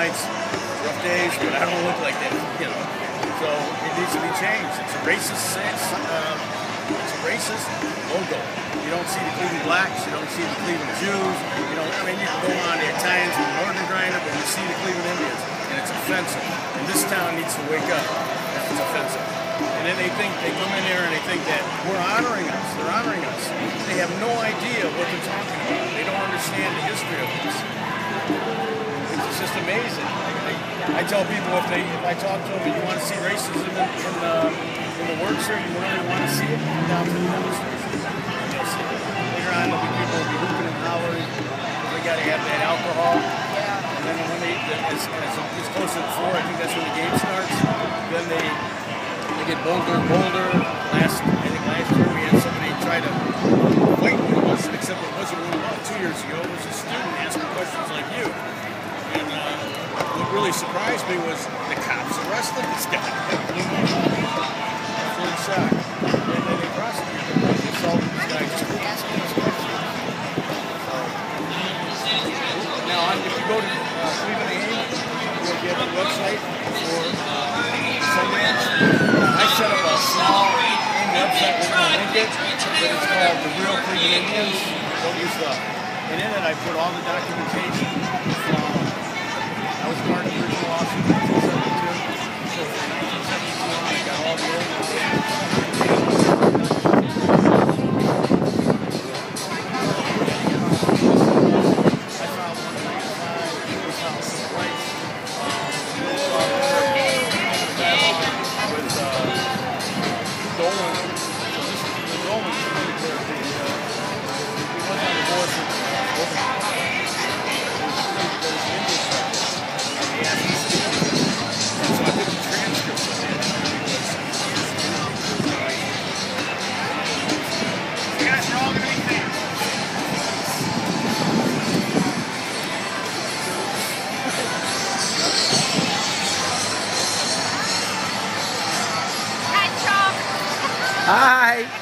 nights, rough days, but I don't look like that, you know. So it needs to be changed. It's a racist logo. You don't see the Cleveland blacks, you don't see the Cleveland Jews, you know, I mean, you can go on the Italians and the Northern Grinder, but you see the Cleveland Indians, and it's offensive. And this town needs to wake up if it's offensive. And then they come in there and they think that we're honoring us, they're honoring us. They have no idea what they're talking about. They don't understand the history of this. It's just amazing. I tell people if I talk to them and you want to see racism in the works here, you really want to see it, come down to the demonstration. You'll see it. Later on, there'll be people will be hooping and hollering. They got to have that alcohol. And then when it's close to 4, I think that's when the game starts. Then they get bolder and bolder. I think last year we had somebody try to fight with us, except it wasn't really 2 years ago. It was a student asking questions like you. And what really surprised me was the cops arrested this guy. Absolutely shocked. And then they prosecuted him. They assaulted this guy just for asking these questions. Now, if you go to Cleveland Game, you'll get a website for Sundance. I set up a small website with my link it, but it's called The Real Cleveland Indians. Don't use stuff. And in it, I put all the documentation from. I was part of the original lawsuit in 1972. So from 1972 on, I got all the old Hi.